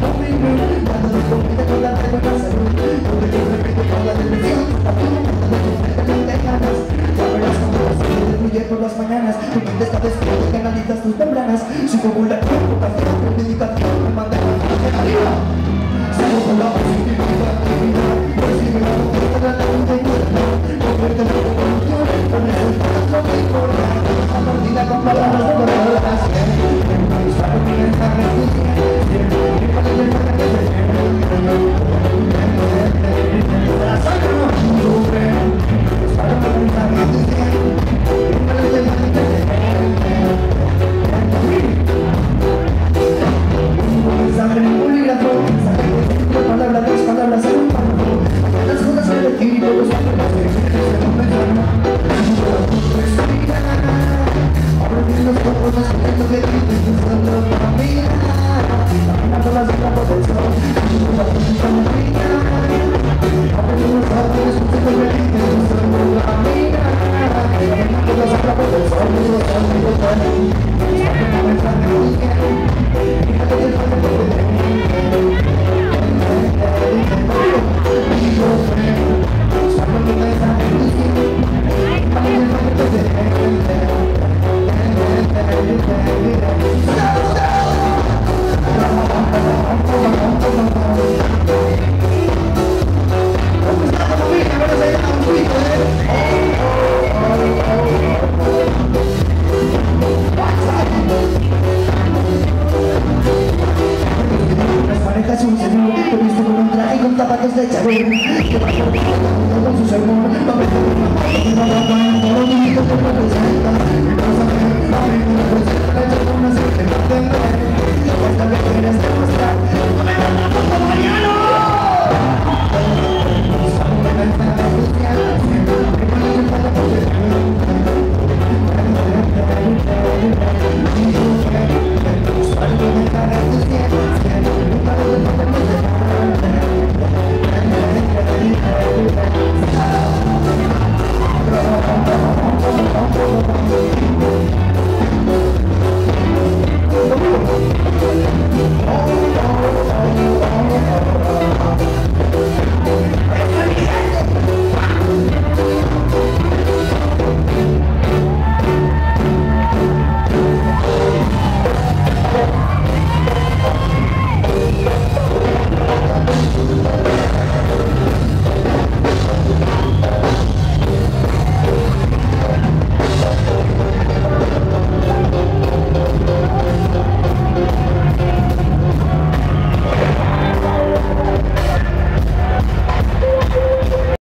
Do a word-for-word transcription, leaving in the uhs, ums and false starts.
por las mañanas, tu mente está despierta, que analizas tus membranas. Si formula tu reputación, tu dedicación, me manda hacia arriba. Salgo con la positividad, recibe la conquista de la luz de muerta, convierte la revolución, con resultados no me importa. A partida con palabras de palabras, me disparo mi mensaje, siempre, mi padre me manda que se la sangre no sufre, disparo mi mensaje, zapatos de Chanel,